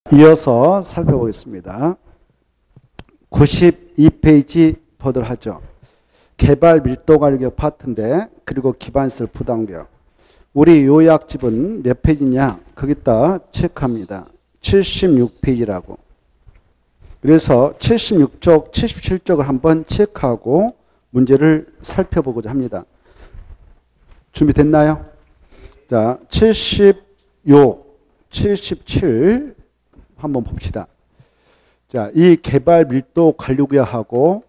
이어서 살펴보겠습니다. 92페이지 보도록 하죠. 개발 밀도 간격 파트인데, 그리고 기반시설 부담격. 우리 요약집은 몇 페이지냐? 거기다 체크합니다. 76페이지라고. 그래서 76쪽, 77쪽을 한번 체크하고 문제를 살펴보고자 합니다. 준비됐나요? 자, 76, 77 한번 봅시다. 자, 이 개발 밀도 관리구역하고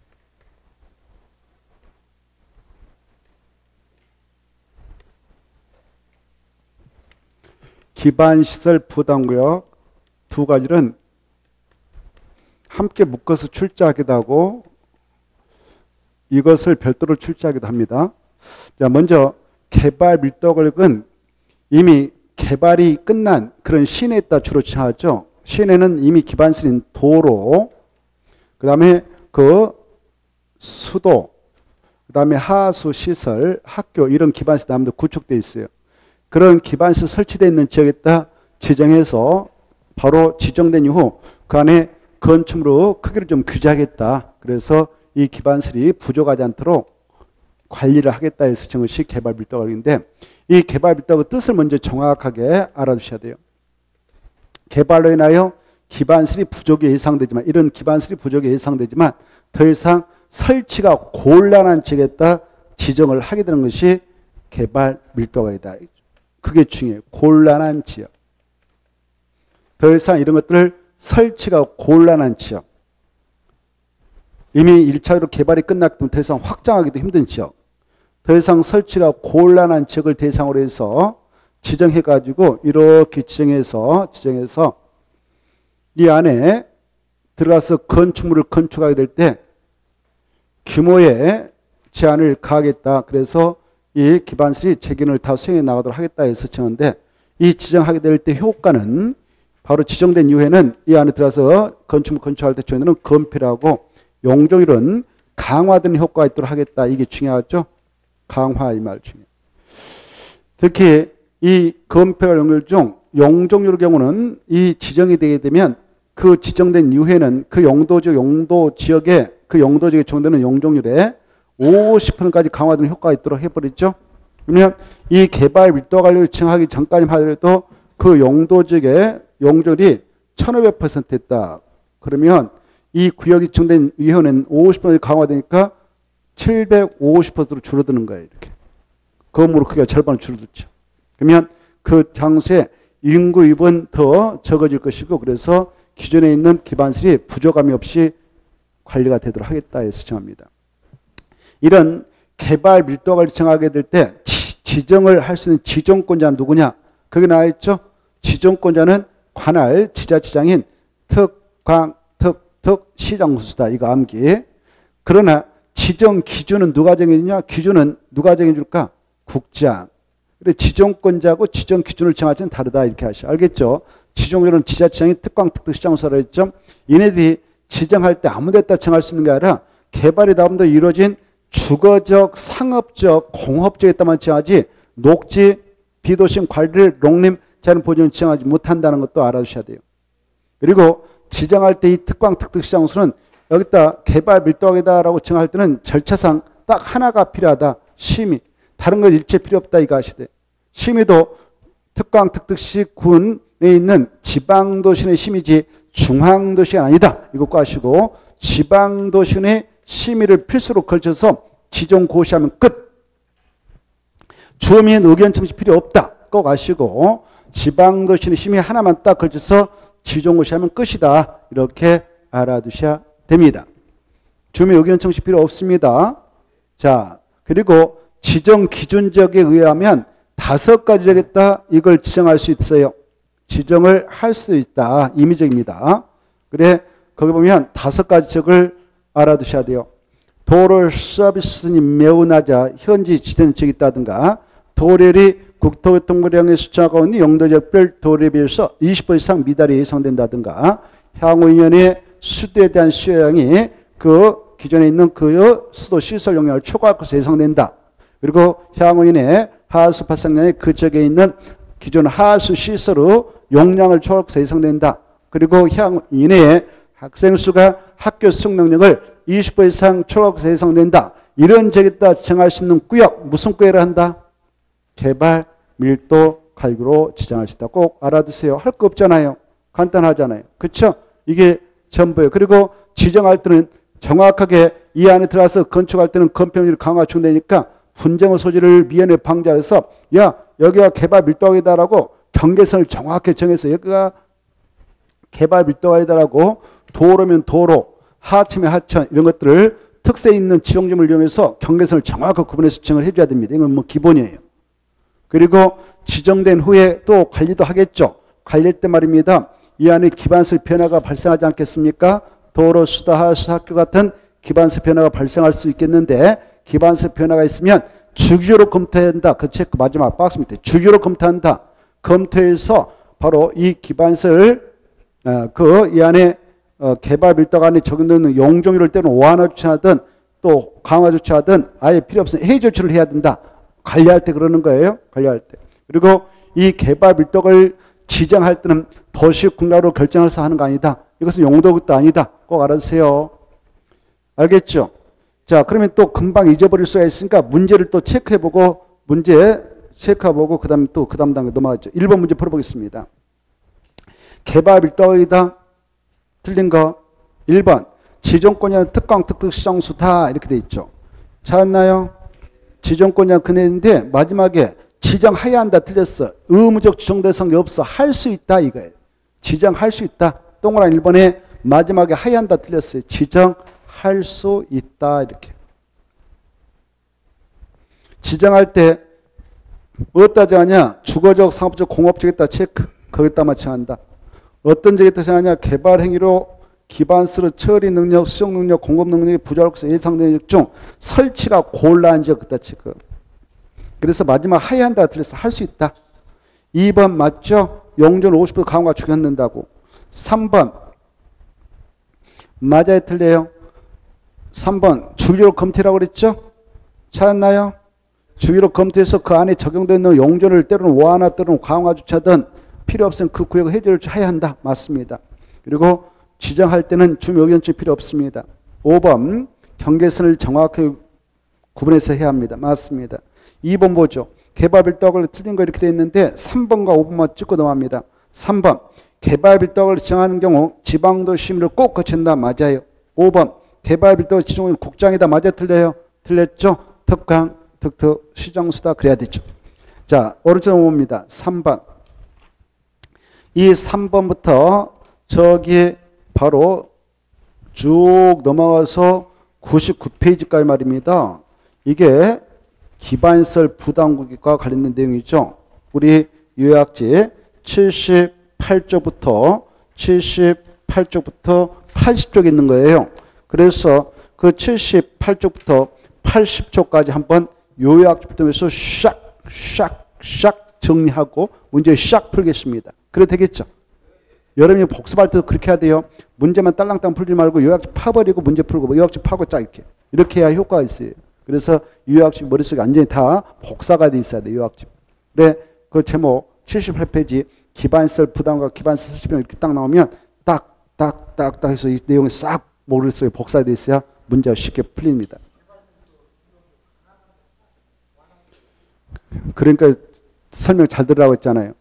기반시설 부담구역 두 가지는 함께 묶어서 출제하기도 하고 이것을 별도로 출제하기도 합니다. 자, 먼저 개발 밀도 관리구역은 이미 개발이 끝난 그런 시내에다 주로 지정하죠. 시내는 이미 기반시설인 도로, 그 다음에 그 수도, 그 다음에 하수 시설, 학교 이런 기반시설 아무도 구축되어 있어요. 그런 기반시설 설치되어 있는 지역에다 지정해서 바로 지정된 이후 그 안에 건축물로 크기를 좀 규제하겠다. 그래서 이 기반시설이 부족하지 않도록 관리를 하겠다 해서 지정한 것이 개발 밀도 관리인데, 이 개발 밀도의 뜻을 먼저 정확하게 알아두셔야 돼요. 개발로 인하여 기반시설이 부족이 예상되지만, 이런 기반시설이 부족이 예상되지만 더 이상 설치가 곤란한 지역에다 지정을 하게 되는 것이 개발 밀도가이다. 그게 중요해요. 곤란한 지역. 더 이상 이런 것들을 설치가 곤란한 지역. 이미 1차로 개발이 끝났기 때문에 더 이상 확장하기도 힘든 지역. 더 이상 설치가 곤란한 지역을 대상으로 해서 지정해가지고 이렇게 지정해서 이 안에 들어가서 건축물을 건축하게 될 때 규모의 제한을 가하겠다. 그래서 이 기반시설이 책임을 다 수행해 나가도록 하겠다 해서 정하는데, 이 지정하게 될 때 효과는 바로 지정된 이후에는 이 안에 들어가서 건축물 건축할 때 저희는 건폐라고 용적률은 강화되는 효과가 있도록 하겠다. 이게 중요하죠. 강화 이 말 중요해요. 특히 이 건폐와 용적률 중 용적률의 경우는 이 지정이 되게 되면 그 지정된 이후에는 그 용도 지역에 지정되는 용적률에 50%까지 강화되는 효과가 있도록 해버리죠. 그러면 이 개발 밀도 관리를 지정하기 전까지만 하더라도 그 용도 지역의 용적률이 1500% 했다. 그러면 이 구역이 지정된 이후에는 50% 강화되니까 750%로 줄어드는 거예요. 이렇게. 건물 크기가 절반으로 줄어들죠. 그러면 그 장소에 인구 유입은 더 적어질 것이고, 그래서 기존에 있는 기반시설이 부족함이 없이 관리가 되도록 하겠다 해서 정합니다. 이런 개발 밀도 관리 정하게 될 때 지정을 할 수 있는 지정권자는 누구냐? 거기 나와 있죠. 지정권자는 관할 지자체장인 시장군수다. 이거 암기. 그러나 지정 기준은 누가 정해주냐? 기준은 누가 정해줄까? 국장. 그래, 지정권자하고 지정 기준을 정할 때는 다르다. 이렇게 하셔. 알겠죠? 지정권자는 지자체장이 특광특특시장소라 했죠. 얘네들이 지정할 때 아무 데다 정할 수 있는 게 아니라 개발이 다음도 이루어진 주거적, 상업적, 공업적에다만 지정하지 녹지, 비도심 관리를 농림, 자연 보존을 지정하지 못한다는 것도 알아두셔야 돼요. 그리고 지정할 때 이 특광특특시장소는 여기다 개발 밀도하게다라고 정할 때는 절차상 딱 하나가 필요하다. 심의. 다른 건 일체 필요 없다. 이거 아시대. 심의도 특광특특시 군에 있는 지방도시의 심의지 중앙도시가 아니다. 이거 꼭 아시고, 지방도시의 심의를 필수로 걸쳐서 지정 고시하면 끝. 주민 의견 청취 필요 없다. 꼭 아시고, 지방도시의 심의 하나만 딱 걸쳐서 지정 고시하면 끝이다. 이렇게 알아두셔야 됩니다. 주민 의견 청취 필요 없습니다. 자, 그리고 지정 기준적에 의하면 5가지 적겠다. 이걸 지정할 수 있어요. 지정을 할 수 있다. 임의적입니다. 그래, 거기 보면 5가지 적을 알아두셔야 돼요. 도로 서비스는 매우 낮아 현지 지대는 적이 있다든가, 도로율이 국토교통부령에 수정하고 있는 용도지역별 도로에 비해서 20% 이상 미달이 예상된다든가, 향후 2년에 수도에 대한 수요량이 그 기존에 있는 그 수도 시설 용량을 초과할 것으로 예상된다. 그리고 향후 2년에 하수 발생량이 그 지역에 있는 기존 하수 시설의 용량을 초과할 것으로 예상된다. 그리고 향 이내에 학생 수가 학교 수용 능력을 20% 이상 초등학생 이상 된다. 이런 지역에 따라 지정할 수 있는 구역, 무슨 구역을 한다? 개발 밀도 가격으로 지정할 수 있다. 꼭 알아두세요. 할 거 없잖아요. 간단하잖아요. 그렇죠? 이게 전부예요. 그리고 지정할 때는 정확하게 이 안에 들어가서 건축할 때는 건폐율이 강화 중되니까 분쟁의 소지를 미연에 방지해서 야 여기가 개발 밀도가이다라고 경계선을 정확하게 정해서 여기가 개발 밀도가이다라고 도로면 도로, 하천이면 하천 이런 것들을 특색 있는 지형점을 이용해서 경계선을 정확하게 구분해서 지정을 해줘야 됩니다. 이건 뭐 기본이에요. 그리고 지정된 후에 또 관리도 하겠죠. 관리할 때 말입니다. 이 안에 기반설 변화가 발생하지 않겠습니까? 도로, 수도, 하수, 학교 같은 기반설 변화가 발생할 수 있겠는데 기반설 변화가 있으면 주기적으로 검토해야 한다. 그 체크 마지막 박스 밑에 주기적으로 검토한다. 검토해서 바로 이 기반설 이 안에 개발 밀도가 안에 적용되는 용적률을 때는 완화 조치하든 또 강화 조치하든 아예 필요 없으면 해제 조치를 해야 된다. 관리할 때 그러는 거예요. 관리할 때. 그리고 이 개발 밀도를 지정할 때는 도시군가로 결정해서 하는 거 아니다. 이것은 용도도 아니다. 꼭 알아주세요. 알겠죠? 자, 그러면 또 금방 잊어버릴 수가 있으니까 문제를 또 체크해보고 문제 체크해보고 그 다음에 또 그 다음 단계 넘어가죠. 1번 문제 풀어보겠습니다. 개발 밀도이다. 틀린 거 1번 지정권이라는 특강 특특 시정수다 이렇게 돼 있죠. 찾았나요? 지정권이야 그네인데 마지막에 지정해야 한다 틀렸어. 의무적 지정 대상이 없어. 할 수 있다 이거예요. 지정할 수 있다. 동그란 1번에 마지막에 해야 한다 틀렸어요. 지정할 수 있다 이렇게. 지정할 때 어디다 정하냐? 주거적, 상업적, 공업적에다 체크. 거기다 맞춰한다. 어떤 적에다 정하냐? 개발 행위로 기반서로 처리 능력, 수용 능력, 공급 능력이 부족할 것으로 예상되는 적 중 설치가 곤란한 지역 그다 체크. 그래서 마지막 해야 한다 틀렸어. 할 수 있다. 2번 맞죠? 용적을 50% 강화 죽였는다고. 3번 맞아요 틀려요? 3번 주기로 검토라고 그랬죠? 찾았나요? 주기로 검토해서 그 안에 적용되는 용적을 때로는 완화 때로는 강화 조치하든 필요 없으면 그 구역을 해제를 해야 한다. 맞습니다. 그리고 지정할 때는 주민 의견증이 필요 없습니다. 5번 경계선을 정확하게 구분해서 해야 합니다. 맞습니다. 2번 보죠. 개발 밀도를 틀린 거 이렇게 되어 있는데 3번과 5번만 찍고 넘어갑니다. 3번 개발 밀도를 지정하는 경우 지방도 심의를 꼭 거친다. 맞아요. 5번 개발 밀도 지정은 국장이다. 맞아 틀려요? 틀렸죠? 특강, 특특, 시정수다 그래야 되죠. 자 오른쪽 넘어옵니다. 3번 이 3번부터 저기 바로 쭉 넘어가서 99페이지까지 말입니다. 이게 기반설 부담국과 관련된 내용이죠. 우리 요약지 78쪽부터 80쪽에 있는 거예요. 그래서 그 78쪽부터 80쪽까지 한번 요약부터 해서 샥 정리하고 문제 샥 풀겠습니다. 그래도 되겠죠? 여러분이 복습할 때도 그렇게 해야 돼요. 문제만 딸랑딸랑 풀지 말고 요약지 파버리고 문제 풀고 요약지 파고 쫙 이렇게 해야 효과가 있어요. 그래서 요약집 머릿속에 완전히 다 복사가 돼 있어야 돼. 요약집. 네, 그 제목 78페이지 기반설 부담과 기반설 설치병 이렇게 딱 나오면 딱 해서 이 내용이 싹 머릿속에 복사돼 있어야 문제가 쉽게 풀립니다. 그러니까 설명 잘 들으라고 했잖아요.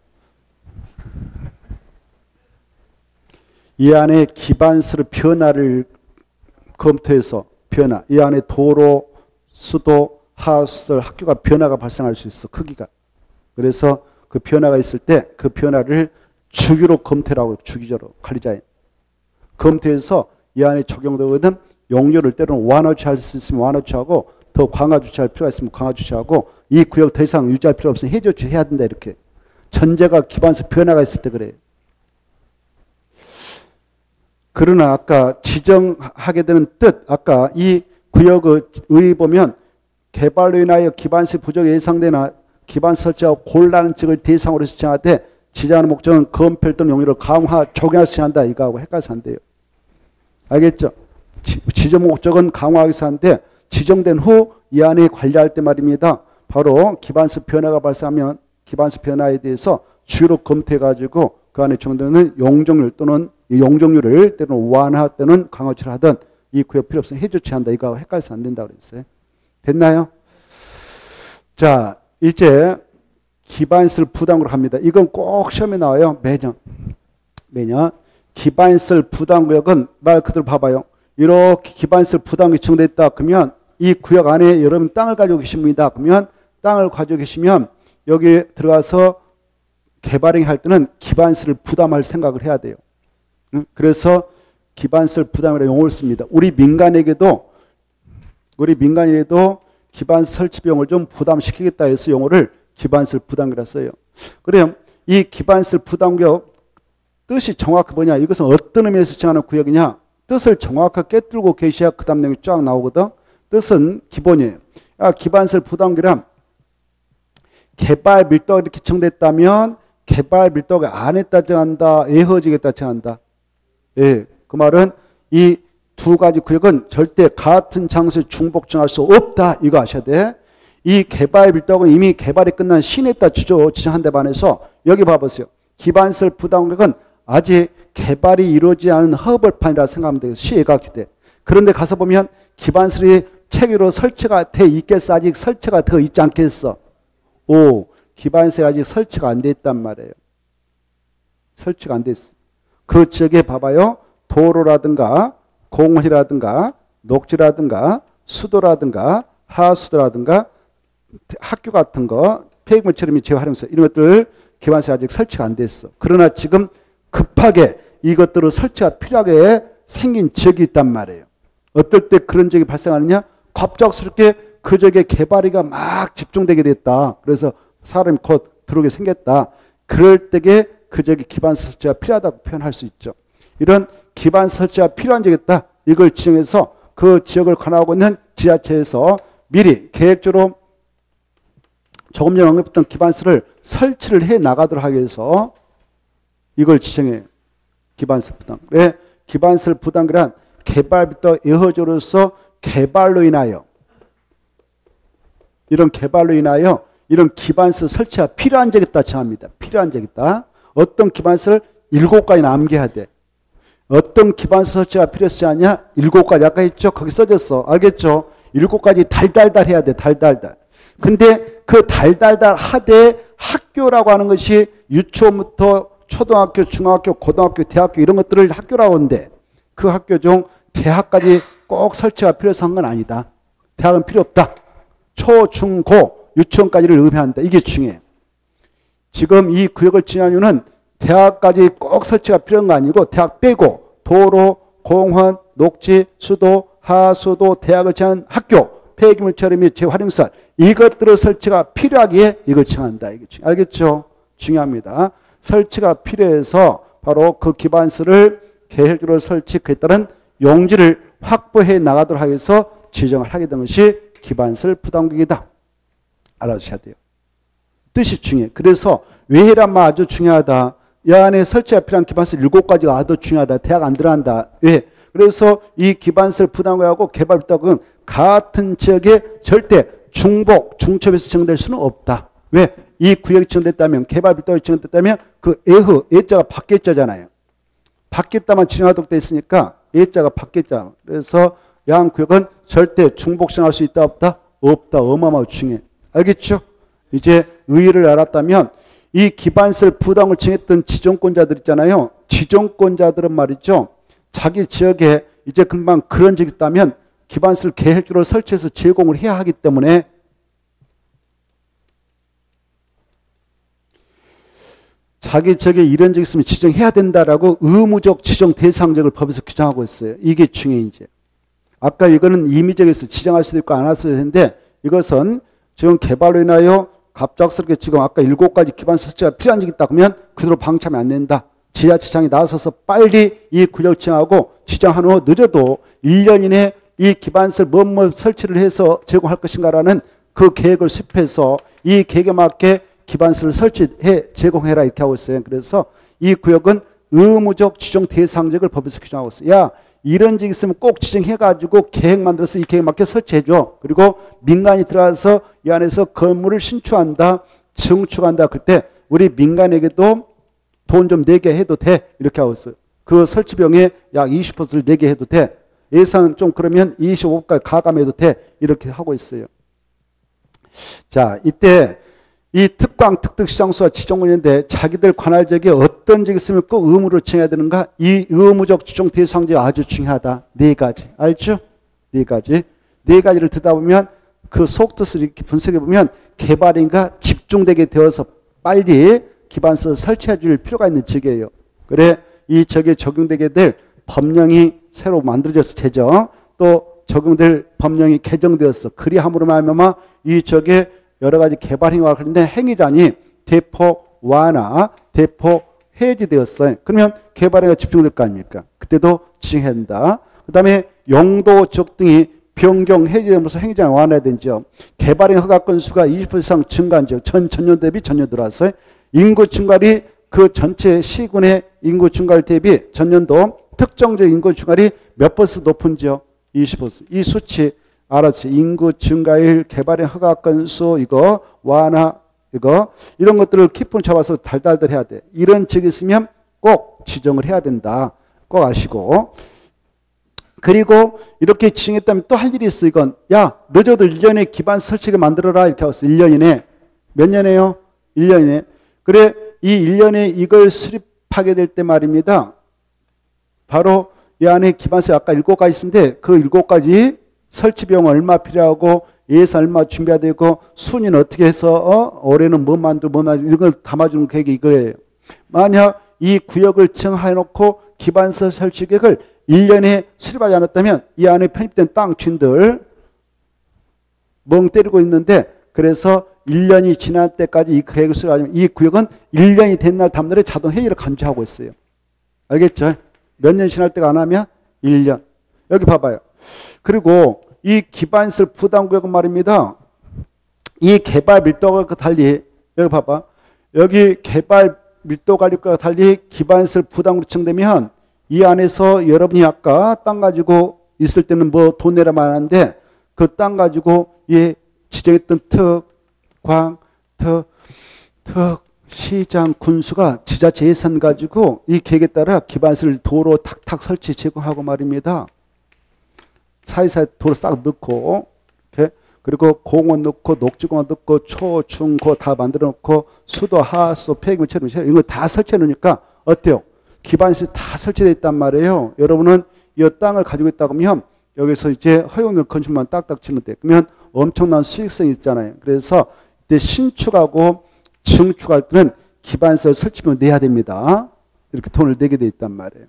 이 안에 기반설 변화를 검토해서 변화. 이 안에 도로, 수도, 하우스, 학교가 변화가 발생할 수 있어. 크기가. 그래서 그 변화가 있을 때 그 변화를 주기로 검토라고 주기적으로 관리자에 검토해서 이 안에 적용되거든 용적을 때로는 완화 조치할 수 있으면 완화 조치하고 더 강화 조치할 필요가 있으면 강화 조치하고 이 구역 더 이상 유지할 필요 없으면 해제 조치해야 된다 이렇게. 전제가 기반서 변화가 있을 때 그래요. 그러나 아까 지정하게 되는 뜻, 아까 이 구역의 의의 보면 개발로 인하여 기반시 부족이 예상되나 기반 설치하고 곤란한 지역을 대상으로 지정하되 지정하는 목적은 건폐 또는 용역을 강화, 적용해서 한다 이거하고 헷갈려서 안 돼요. 알겠죠? 지정 목적은 강화하기 위한데 지정된 후 이 안에 관리할 때 말입니다. 바로 기반시 변화가 발생하면 기반시 변화에 대해서 주로 검토해가지고 그 안에 적용되는 용적률 또는 이 용적률을 때로는 완화 때는 강화치를 하든 이 구역 필요 없으면 해조치 한다. 이거 헷갈려서 안 된다 그랬어요. 됐나요? 자, 이제 기반시설 부담구를 합니다. 이건 꼭 시험에 나와요. 매년. 기반시설 부담구역은 말 그대로 봐봐요. 이렇게 기반시설 부담구역이 지정되어 있다. 그러면 이 구역 안에 여러분 땅을 가지고 계십니다. 그러면 땅을 가지고 계시면 여기 들어가서 개발행 할 때는 기반시설을 부담할 생각을 해야 돼요. 그래서 기반시설 부담이라는 용어를 씁니다. 우리 민간에게도 기반시설 설치 비용을 좀 부담시키겠다 해서 용어를 기반시설 부담이라 써요. 그럼 이 기반시설 부담구역 뜻이 정확히 뭐냐? 이것은 어떤 의미에서 정하는 구역이냐? 뜻을 정확하게 꿰뚫고 계셔야 그 다음 내용이 쫙 나오거든. 뜻은 기본이에요. 기반시설 부담구역이란 개발 밀도가 이렇게 정됐다면 개발 밀도가 안 했다 정한다, 애허지겠다 정한다. 예, 그 말은 이 두 가지 구역은 절대 같은 장소에 중복 정할 수 없다. 이거 아셔야 돼. 이 개발 밀도가 이미 개발이 끝난 시내에다 지정한 데 반해서 여기 봐보세요. 기반시설 부담구역은 아직 개발이 이루어지지 않은 허벌판이라 생각하면 돼요. 시혜가 기대. 그런데 가서 보면 기반시설이 체계로 설치가 돼 있겠어? 아직 설치가 더 있지 않겠어? 기반시설이 아직 설치가 안 돼 있단 말이에요. 설치가 안 돼 있어. 그 지역에 봐봐요. 도로라든가 공원이라든가 녹지라든가 수도라든가 하수도라든가 학교 같은 거 폐기물 처리 재활용시설 이런 것들 기반시설이 아직 설치가 안 됐어. 그러나 지금 급하게 이것들을 설치가 필요하게 생긴 지역이 있단 말이에요. 어떨 때 그런 지역이 발생하느냐? 갑작스럽게 그 지역에 개발이가 막 집중되게 됐다. 그래서 사람이 곧 들어오게 생겼다. 그럴 때에 그 지역에 기반시설 설치가 필요하다고 표현할 수 있죠. 이런 기반시설 설치가 필요한 지역이 있다. 이걸 지정해서 그 지역을 관할하고 있는 지자체에서 미리 계획적으로 조금 전에 언급했던 기반시설을 설치를 해 나가도록 하기 위해서 이걸 지정해요. 기반시설 부담. 왜? 기반시설 부담이란 개발 밀도 애허지로서 개발로 인하여 이런 기반시설 설치가 필요한 적이 있다 정합니다. 필요한 적이 있다. 어떤 기반시설 7가지 남겨야 돼. 어떤 기반시설 설치가 필요하지 않냐? 7가지 아까 했죠? 거기 써졌어. 알겠죠? 7가지 달달달 해야 돼. 달달달. 근데 그 달달달 하되 학교라고 하는 것이 유치원부터 초등학교, 중학교, 고등학교, 대학교 이런 것들을 학교라고 하는데 그 학교 중 대학까지 꼭 설치가 필요해서 한 건 아니다. 대학은 필요 없다. 초, 중, 고, 유치원까지를 의미한다. 이게 중요해요. 지금 이 구역을 지정한 이유는 대학까지 꼭 설치가 필요한 거 아니고 대학 빼고 도로, 공원, 녹지, 수도, 하수도, 대학을 지정한 학교, 폐기물 처리 및 재활용시설 이것들의 설치가 필요하기에 이걸 지정한다. 이게 알겠죠? 중요합니다. 설치가 필요해서 바로 그 기반시설을 계획적으로 설치 그에 따른 용지를 확보해 나가도록 하기 위해서 지정을 하게 된 것이 기반시설 부담구역이다. 알아주셔야 돼요. 뜻이 중요해. 그래서 왜란 말 아주 중요하다. 이 안에 설치가 필요한 기반시설 7가지가 아주 중요하다. 대학 안 들어간다. 왜? 그래서 이 기반시설 부담구역하고 개발 부담구역은 같은 지역에 절대 중복, 중첩해서 지정될 수는 없다. 왜? 이 구역이 지정됐다면, 개발 부담구역이 지정됐다면 그 애자가 바뀌었잖아요. 바뀌었다만 지정하도록 되어 있으니까 애자가 바뀌었잖아. 그래서 양 구역은 절대 중복 지정할 수 있다 없다? 없다. 어마어마하게 중요해. 알겠죠? 이제 의의를 알았다면 이 기반시설 부담을 정했던 지정권자들 있잖아요. 지정권자들은 말이죠. 자기 지역에 이제 금방 그런 적이 있다면 기반시설 계획적으로 설치해서 제공을 해야 하기 때문에 자기 지역에 이런 적이 있으면 지정해야 된다라고 의무적 지정 대상적을 법에서 규정하고 있어요. 이게 중요해 이제. 아까 이거는 임의적에서 지정할 수도 있고 안 할 수도 있는데 이것은 지금 개발로 인하여 갑작스럽게 지금 아까 7가지 기반시설 설치가 필요한 적이 있다 그러면 그대로 방치하면 안 된다. 지자체장이 나서서 빨리 이 구역 지정하고 지정한 후 늦어도 1년 이내 이 기반시설 뭐뭐 설치를 해서 제공할 것인가라는 그 계획을 수립해서 이 계획에 맞게 기반시설을 설치해 제공해라 이렇게 하고 있어요. 그래서 이 구역은 의무적 지정 대상적을 법에서 규정하고 있어요. 야 이런 적 있으면 꼭 지정해가지고 계획 만들어서 이 계획에 맞게 설치해줘. 그리고 민간이 들어가서 이 안에서 건물을 신축한다, 증축한다. 그때 우리 민간에게도 돈 좀 내게 해도 돼. 이렇게 하고 있어요. 그 설치 비용의 약 20%를 내게 해도 돼. 예산 좀 그러면 25%까지 가감해도 돼. 이렇게 하고 있어요. 자, 이때 이 특광 특특시장소와 지정원인데 자기들 관할 지역에 어떤 지역이 있으면 꼭 의무로 지정해야 되는가? 이 의무적 지정 대상지가 아주 중요하다. 네 가지. 알죠? 네 가지. 네 가지를 듣다 보면 그 속뜻을 이렇게 분석해 보면 개발인가 집중되게 되어서 빨리 기반서 설치해 줄 필요가 있는 지역이에요. 그래 이 지역에 적용되게 될 법령이 새로 만들어져서 제정 또 적용될 법령이 개정되었어. 그리함으로 말미암아 이 지역에 여러 가지 개발 행위와 관련된 행위자니 대폭 완화, 대폭 해지되었어요. 그러면 개발 행위가 집중될 거 아닙니까? 그때도 지정해야 된다. 그 다음에 용도 지역 등이 변경 해지되면서 행위자가 완화된 지역, 개발행 허가 건수가 20% 이상 증가한 지역, 전년 대비 전년 들어왔어요. 인구 증가율이 그 전체 시군의 인구 증가율 대비 전년도 특정적 인구 증가율이 몇 퍼센트 높은 지역? 20%. 이 수치 알았지? 인구 증가율, 개발행 허가 건수 이거 완화 이거 이런 것들을 키폰 잡아서 달달달 해야 돼. 이런 지역이 있으면 꼭 지정을 해야 된다. 꼭 아시고. 그리고 이렇게 지정했다면 또 할 일이 있어. 이건 야 늦어도 1년에 기반 설치를 만들어라 이렇게 하고 있어. 1년 이내. 몇 년에요? 1년 이내. 그래 이 1년에 이걸 수립하게 될 때 말입니다. 바로 이 안에 기반서 아까 7가지 있는데 그 7가지 설치 비용 얼마 필요하고 예산 얼마 준비해야 되고 순위는 어떻게 해서 올해는 뭐 만들고 이런 걸 담아주는 계획이 이거예요. 만약 이 구역을 정해놓고 기반서 설치 계획을 1년에 수립하지 않았다면 이 안에 편입된 땅 주인들 멍 때리고 있는데 그래서 1년이 지날 때까지 이 계획을 수립하면 이 구역은 1년이 된 날 다음날에 자동 회의를 간주하고 있어요. 알겠죠? 몇 년 지날 때가 안 하면 1년. 여기 봐봐요. 그리고 이 기반시설 부담구역은 말입니다. 이 개발 밀도가 달리 여기 봐봐. 여기 개발 밀도 관리과 달리 기반시설 부담구역 지정되면 이 안에서 여러분이 아까 땅 가지고 있을 때는 뭐 돈 내라만 하는데 그 땅 가지고 예 지정했던 특 시장 군수가 지자체 예산 가지고 이 계획에 따라 기반시설 도로 탁탁 설치 제공하고 말입니다. 사이사이 도로 싹 넣고 이렇게 그리고 공원 넣고 녹지공원 넣고 초, 중, 고 다 만들어 놓고 수도, 하수, 폐기물, 처리 이런 거 다 설치해 놓으니까 어때요? 기반시설이 다 설치되어 있단 말이에요. 여러분은 이 땅을 가지고 있다 그러면 여기서 이제 허용된 건축만 딱딱 치면 돼. 그러면 엄청난 수익성이 있잖아요. 그래서 이때 신축하고 증축할 때는 기반시설 설치비를 내야 됩니다. 이렇게 돈을 내게 돼 있단 말이에요.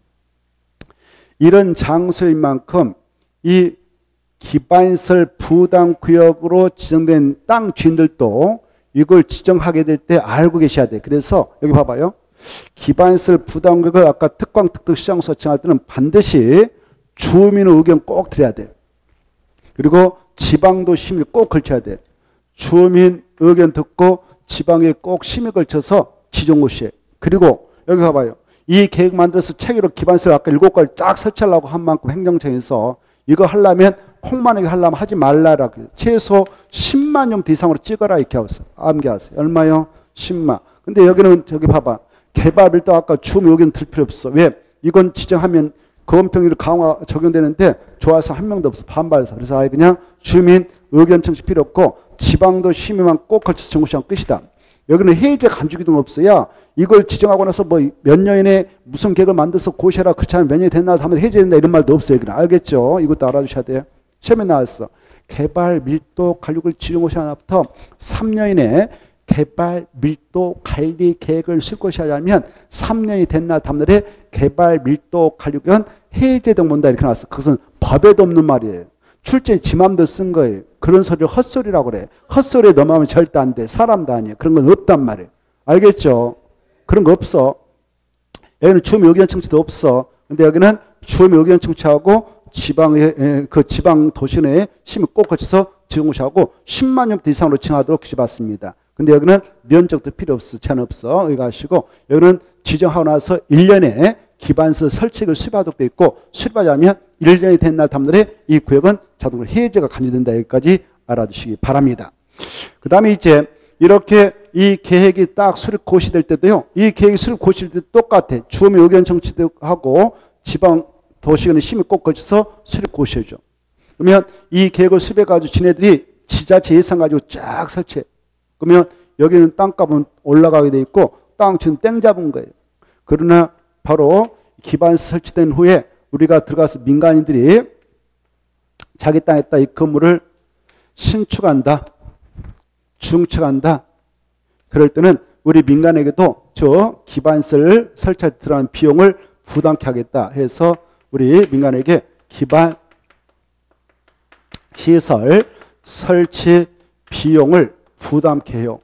이런 장소인 만큼 이 기반시설 부담구역으로 지정된 땅 주인들도 이걸 지정하게 될 때 알고 계셔야 돼. 그래서 여기 봐봐요. 기반시설 부담구역을 아까 특광 특특 시장소 지정할 때는 반드시 주민의 의견 꼭 드려야 돼. 그리고 지방도 심의 꼭 걸쳐야 돼. 주민 의견 듣고 지방에 꼭 심의 걸쳐서 지정고시해. 그리고 여기 봐봐요. 이 계획 만들어서 체계로 기반시설 아까 7가지 쫙 설치하려고 한 만큼 행정청에서 이거 하려면 콩만하게 하려면 하지 말라라고 최소 10만 용 이상으로 찍어라 이렇게 하고 있어요. 암기하세요. 얼마요? 10만. 근데 여기는 저기 봐봐. 개발 밀도 아까 주민 의견 들 필요 없어. 왜? 이건 지정하면 거원평일 강화 적용되는데 좋아서 한 명도 없어. 반발해서. 그래서 아예 그냥 주민 의견 청취 필요 없고 지방도 심의만 꼭 걸쳐서 정고시하면 끝이다. 여기는 해제가 간주기둥 없어야 이걸 지정하고 나서 뭐 몇 년에 무슨 계획을 만들어서 고시해라 그렇지 않으면 몇 년이 됐나 하면 해제된다 이런 말도 없어요. 여기는. 알겠죠? 이것도 알아주셔야 돼요. 시험에 나왔어. 개발 밀도 관리를 지정고시 하나부터 3년 이내에 개발 밀도 관리 계획을 쓸 것이 하려면 3년이 된 날 다음날에 개발 밀도 관리구역은 해제등 본다 이렇게 나왔어. 그것은 법에도 없는 말이에요. 출제 지 맘대로 쓴 거예요. 그런 소리를 헛소리라고 그래. 헛소리에 넘어가면 절대 안 돼. 사람도 아니에요. 그런 건 없단 말이에요. 알겠죠? 그런 거 없어. 여기는 주민 의견 청취도 없어. 근데 여기는 주민 의견 청취하고 지방의 그 지방 도시 내에 심의 꼭 거쳐서 지정고시하고 10만 년부터 이상으로 칭하도록 규제받습니다. 근데 여기는 면적도 필요 없어. 제한 없어. 여기 가시고 여기는 지정하고 나서 1년에 기반시설 설치를 수립하도록 되어 있고 수립하지 않으면 1년이 된 날 다음날에 이 구역은 자동으로 해제가 간주된다. 여기까지 알아두시기 바랍니다. 그 다음에 이제 이렇게 이 계획이 딱 수립 고시될 때도요. 이 계획이 수립 고시될 때 똑같아. 주어민 의견 정치도 하고 지방 도시의원의 심의 꼭 거쳐서 수립 고시해줘. 그러면 이 계획을 수립해가지고 지네들이 지자체 예산 가지고 쫙 설치해. 그러면 여기는 땅값은 올라가게 돼 있고 땅치는 땡 잡은 거예요. 그러나 바로 기반시 설치된 후에 우리가 들어가서 민간인들이 자기 땅에다 이 건물을 신축한다, 중축한다. 그럴 때는 우리 민간에게도 저 기반시를 설치할 때 들어가는 비용을 부담케 하겠다 해서 우리 민간에게 기반 시설 설치 비용을 부담케 해요.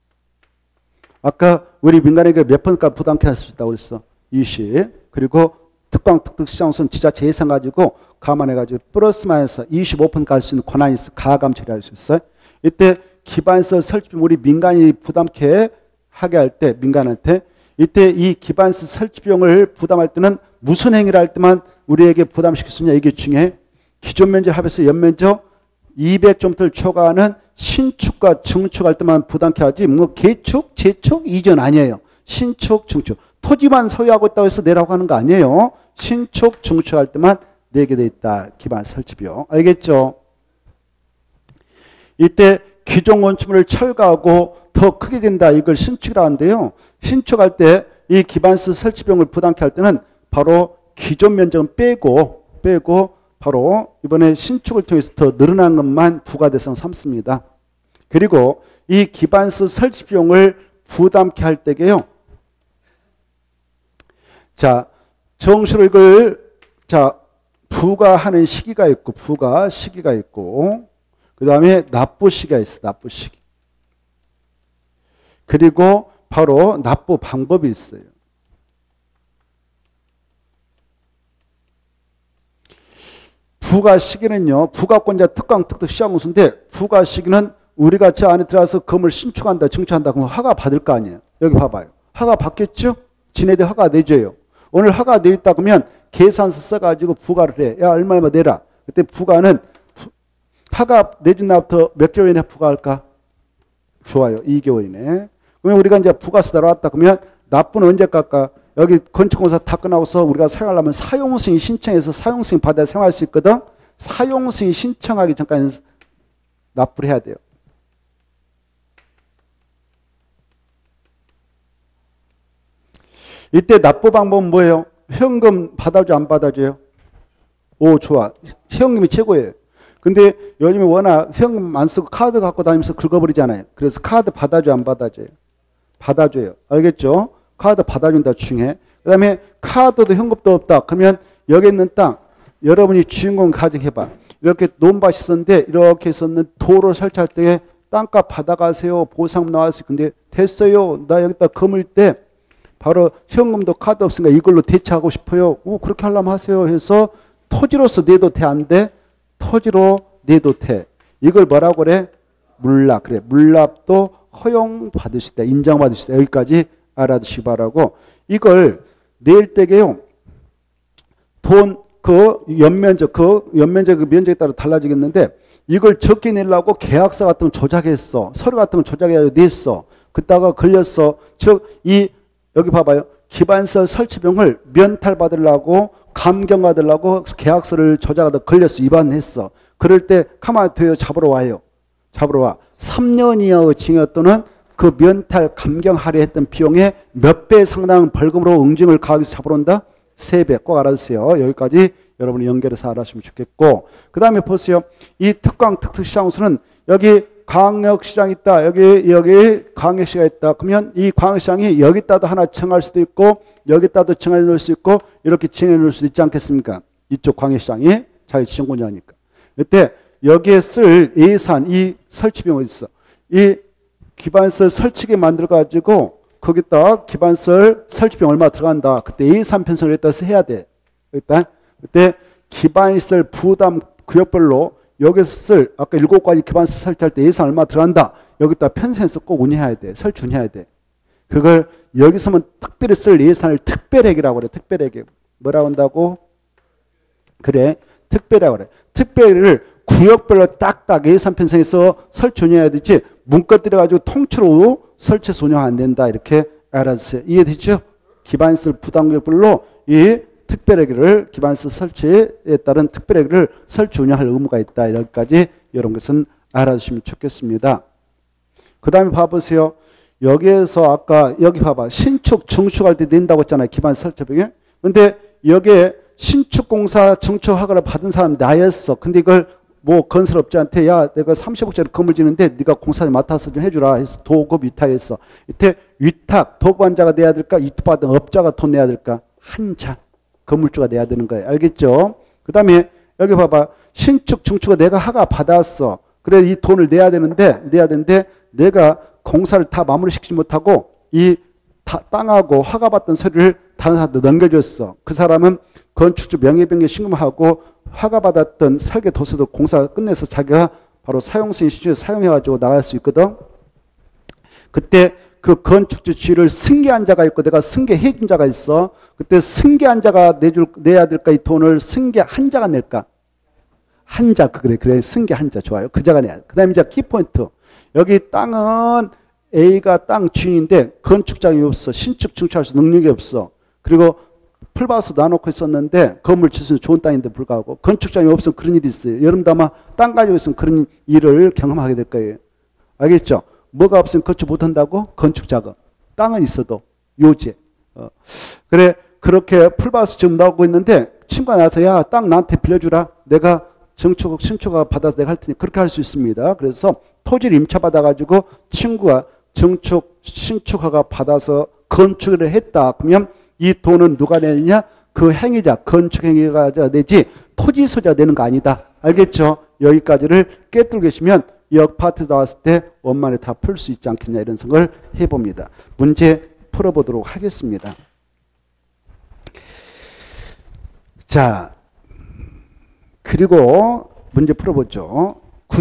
아까 우리 민간에게 몇 번까지 부담케 할 수 있다고 그랬어? 20. 그리고 특광특특시장선 지자체 예산 가지고 감안해가지고 플러스 마이너스 25%까지 할 수 있는 권한이 있어. 가감 처리할 수 있어요. 이때 기반시설 설치 우리 민간이 부담케 하게 할 때 민간한테 이때 이 기반시설 설치 비용을 부담할 때는 무슨 행위를 할 때만 우리에게 부담시킬 수 있냐 이게 중요해. 기존 면적 합해서 연면적 200점대를 초과하는 신축과 증축할 때만 부담케 하지 뭐 개축, 재축, 이전 아니에요. 신축, 증축. 토지만 소유하고 있다고 해서 내라고 하는 거 아니에요. 신축, 증축할 때만 내게 돼 있다. 기반 설치비용. 알겠죠? 이때 기존 건축물을 철거하고 더 크게 된다. 이걸 신축이라고 하는데요. 신축할 때 이 기반시 설치비용을 부담케 할 때는 바로 기존 면적은 빼고 바로 이번에 신축을 통해서 더 늘어난 것만 부가대상 삼습니다. 그리고 이 기반시 설치 비용을 부담케 할 때게요. 자, 정시로 이걸 부과하는 시기가 있고 부과 시기가 있고 그다음에 납부 시기가 있어. 납부 시기. 그리고 바로 납부 방법이 있어요. 부과 시기는요. 부가권자 특광특특 시장공수인데 부과 시기는 우리가 저 안에 들어가서 건물 신축한다, 증축한다 그러면 허가 받을 거 아니에요. 여기 봐봐요. 허가 받겠죠? 지네들 허가 내줘요. 오늘 허가 내있다 그러면 계산서 써가지고 부과를 해. 야 얼마 내라. 그때 부과는 허가 내준 날부터 몇 개월 이내 부과할까? 좋아요. 2개월 이내. 그러면 우리가 이제 부가서 들어왔다 그러면 납부는 언제 깎아? 여기 건축공사 다 끝나고서 우리가 사용하려면 사용승인 신청해서 사용승인 받아야 사용할 수 있거든. 사용승인 신청하기 전까지 납부를 해야 돼요. 이때 납부 방법은 뭐예요? 현금 받아줘 안 받아줘요? 오 좋아. 현금이 최고예요. 근데 요즘에 워낙 현금 안 쓰고 카드 갖고 다니면서 긁어버리잖아요. 그래서 카드 받아줘 안 받아줘요? 받아줘요. 알겠죠? 카드 받아준다 중에. 그 다음에 카드도 현금도 없다. 그러면 여기 있는 땅 여러분이 주인공 가져해봐. 이렇게 논밭이 있었는데 이렇게 있었는 도로 설치할 때 땅값 받아가세요. 보상 나왔어요. 근데 됐어요. 나 여기다 금을 때 바로 현금도 카드 없으니까 이걸로 대체하고 싶어요. 오 그렇게 하려면 하세요. 해서 토지로서 내도 돼 안 돼? 토지로 내도 돼. 이걸 뭐라고 그래? 물납. 그래. 물납도 허용받을 수 있다. 인정받을 수 있다. 여기까지 알아두시기 바라고. 이걸 낼 때게요. 돈 연면적 면적에 따라 달라지겠는데 이걸 적게 내려고 계약서 같은 거 조작했어. 서류 같은 거 조작해서 냈어. 그다가 걸렸어. 즉 여기 봐봐요. 기반서 설치비용을 면탈 받으려고 감경 받으려고 계약서를 조작하다 걸렸어. 위반했어. 그럴 때 가만히 둬요. 잡으러 와요. 잡으러 와. 3년 이하의 징역 또는 그 면탈 감경 할애했던 비용의 몇 배 상당한 벌금으로 응징을 가하기 위해서 잡으러 온다? 3배. 꼭 알아주세요. 여기까지 여러분이 연결해서 알아주시면 좋겠고. 그 다음에 보세요. 이 특광특특시장수는 여기 광역시장이 있다. 여기 광역시가 있다. 그러면 이 광역시장이 여기다도 하나 정할 수도 있고 여기다도 정해 놓을 수 있고 이렇게 정해 놓을 수도 있지 않겠습니까? 이쪽 광역시장이 자기 지정권자니까. 이때 여기에 쓸 예산 이 설치비용이 있어. 이 기반설 설치게 만들어 가지고 거기다 기반설 설치비용 얼마 들어간다. 그때 예산 편성을 따라서 해야 돼. 일단 그때 기반설 부담 구역별로 여기서 쓸 아까 7가지 기반설 설치할 때 예산 얼마 들어간다. 여기다 편성해서 꼭 운영해야 돼. 설치 운영해야 돼. 그걸 여기서만 특별히 쓸 예산을 특별액이라고 그래. 특별액이 뭐라고 한다고? 그래. 특별이라고 그래. 특별을 구역별로 딱딱 예산 편성해서 설치 운영해야 되지 문것 들여가지고 통째로 설치해서 운영 안 된다. 이렇게 알아주세요. 이해되죠? 기반시설 부담금별로 이 특별회계를 기반시설 설치에 따른 특별회계를 설치 운영할 의무가 있다. 이렇게까지 이런 것은 알아주시면 좋겠습니다. 그 다음에 봐보세요. 여기에서 아까 여기 봐봐. 신축, 증축할 때 낸다고 했잖아요. 기반시설 설치비용에. 근데 여기에 신축공사 증축 허가를 받은 사람이 나였어. 근데 이걸 뭐 건설업자한테 야 내가 30억짜리 건물 지는데 네가 공사 맡아서 좀 해주라 해서 도급 위탁했어. 이때 위탁 도급환자가 내야 될까? 위탁받은 업자가 돈 내야 될까? 한자 건물주가 내야 되는 거예요. 알겠죠? 그 다음에 여기 봐봐. 신축 증축을 내가 허가 받았어. 그래 이 돈을 내야 되는데 내가 공사를 다 마무리시키지 못하고 이 땅하고 허가받던 서류를 다른 사람한테 넘겨줬어. 그 사람은 건축주 명예변경 신고하고 허가받았던 설계 도서도 공사 끝내서 자기가 바로 사용승인 신청을 사용해가지고 나갈 수 있거든. 그때 그 건축주 지위를 승계한 자가 있고 내가 승계해준 자가 있어. 그때 승계한 자가 내야 될까? 이 돈을 승계한 자가 낼까? 한 자, 그래. 승계한 자 좋아요. 그 자가 내야 돼. 그 다음에 이제 키포인트. 여기 땅은 A가 땅 주인인데 건축장이 없어. 신축 증축할 수 능력이 없어. 그리고 풀밭으로 놔놓고 있었는데 건물 짓으면 좋은 땅인데 불구하고 건축장이 없으면 그런 일이 있어요. 여러분도 아마 땅 가지고 있으면 그런 일을 경험하게 될 거예요. 알겠죠? 뭐가 없으면 건축 못한다고? 건축자금. 땅은 있어도 요지. 그래 그렇게 풀밭으로 지금 나오고 있는데 친구가 나서 야 땅 나한테 빌려주라. 내가 증축 신축허가 받아서 내가 할 테니 그렇게 할 수 있습니다. 그래서 토지를 임차받아가지고 친구가 증축 신축허가 받아서 건축을 했다. 그러면 이 돈은 누가 내느냐? 그 행위자, 건축 행위가 내지 토지 소유자가 내는 거 아니다. 알겠죠? 여기까지를 깨뚫고 계시면 역 파트 나왔을 때 원만에 다 풀 수 있지 않겠냐 이런 생각을 해봅니다. 문제 풀어보도록 하겠습니다. 자, 그리고 문제 풀어보죠.